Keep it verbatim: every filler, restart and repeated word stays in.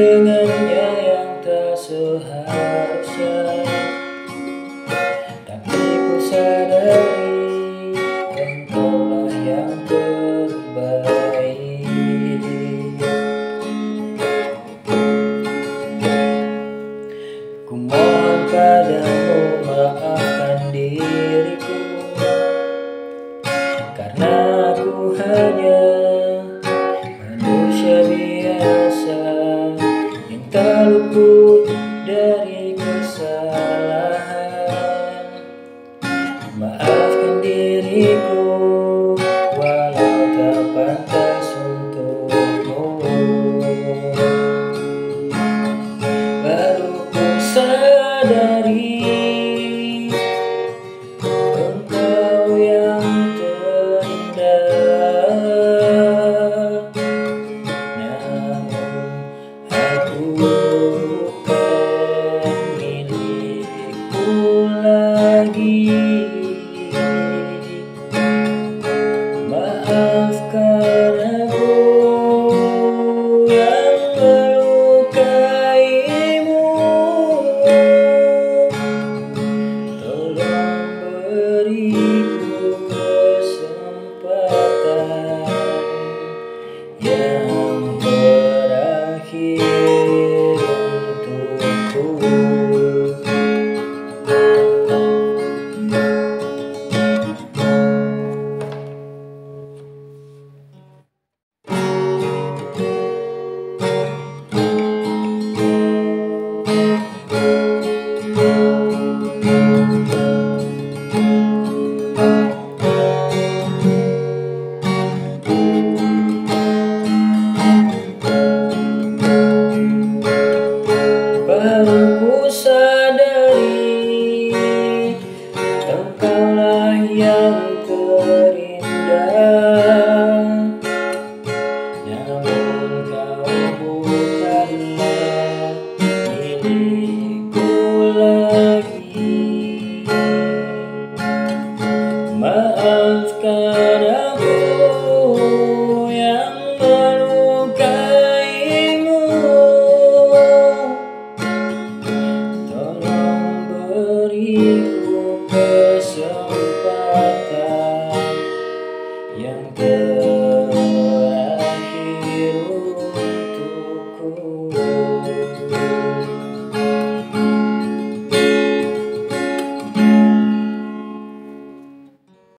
dengannya yang tak seharusnya, tapi ku sadari engkaulah yang terbaik. Ku mohon padamu maafkan diriku, karena aku hanya manusia biasa yang tak luput dari kesalahan. Maafkan diriku walau tak pantas untukmu. Baru ku sadari engkau yang terindah, namun aku bukan milikku lagi. Maafkan aku yang melukaimu. Tolong beriku kesempatan yang terakhir untukku. Baru ku sadari engkaulah yang terindah, namun kau bukanlah milikku lagi. Maafkan aku